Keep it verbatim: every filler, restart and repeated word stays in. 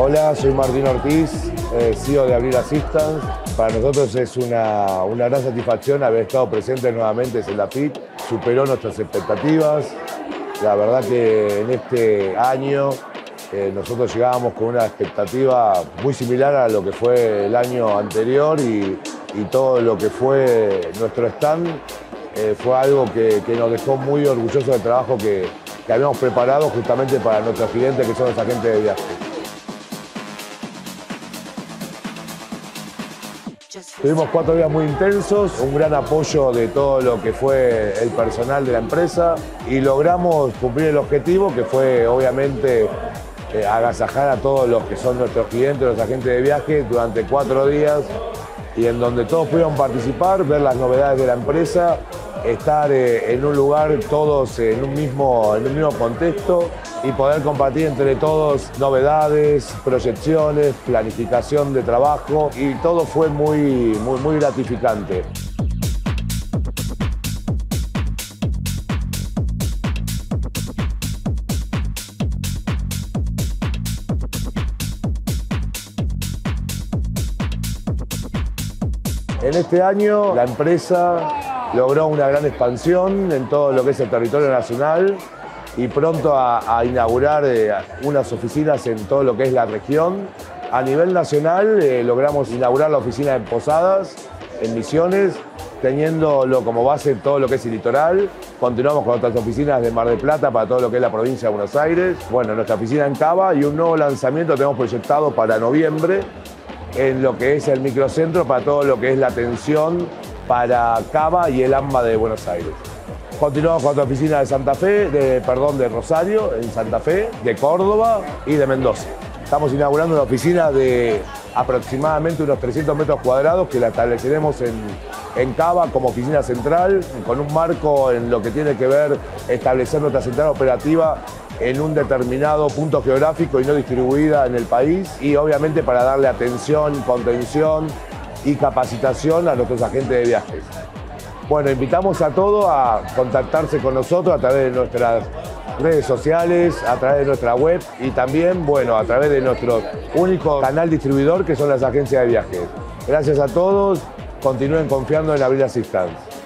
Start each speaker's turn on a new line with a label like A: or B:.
A: Hola, soy Martín Ortiz, eh, C E O de Abril Assistance. Para nosotros es una, una gran satisfacción haber estado presentes nuevamente en la F I T. Superó nuestras expectativas. La verdad que en este año eh, nosotros llegábamos con una expectativa muy similar a lo que fue el año anterior y, y todo lo que fue nuestro stand eh, fue algo que, que nos dejó muy orgullosos del trabajo que, que habíamos preparado justamente para nuestros clientes que son los agentes de viaje. Tuvimos cuatro días muy intensos, un gran apoyo de todo lo que fue el personal de la empresa y logramos cumplir el objetivo que fue obviamente eh, agasajar a todos los que son nuestros clientes, los agentes de viaje durante cuatro días y en donde todos pudieron participar, ver las novedades de la empresa, estar eh, en un lugar todos en un mismo, en un mismo contexto y poder compartir entre todos novedades, proyecciones, planificación de trabajo y todo fue muy, muy, muy gratificante. En este año la empresa logró una gran expansión en todo lo que es el territorio nacional y pronto a, a inaugurar eh, unas oficinas en todo lo que es la región. A nivel nacional eh, logramos inaugurar la oficina de Posadas en Misiones, teniéndolo como base todo lo que es el litoral. Continuamos con otras oficinas de Mar del Plata para todo lo que es la provincia de Buenos Aires. Bueno, nuestra oficina en Cava y un nuevo lanzamiento tenemos proyectado para noviembre en lo que es el microcentro para todo lo que es la atención para Cava y el AMBA de Buenos Aires. Continuamos con otra oficina de Santa Fe, de, perdón, de Rosario, en Santa Fe, de Córdoba y de Mendoza. Estamos inaugurando una oficina de aproximadamente unos trescientos metros cuadrados que la estableceremos en, en Cava como oficina central, con un marco en lo que tiene que ver establecer nuestra central operativa en un determinado punto geográfico y no distribuida en el país y obviamente para darle atención, contención y capacitación a nuestros agentes de viajes. Bueno, invitamos a todos a contactarse con nosotros a través de nuestras redes sociales, a través de nuestra web y también, bueno, a través de nuestro único canal distribuidor que son las agencias de viajes. Gracias a todos, continúen confiando en Abril Assistance.